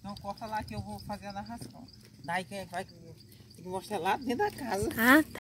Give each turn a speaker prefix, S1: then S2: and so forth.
S1: Então corta lá que eu vou fazer a narração. Daí quem vai tem que mostrar lá dentro da casa.
S2: Ah, tá.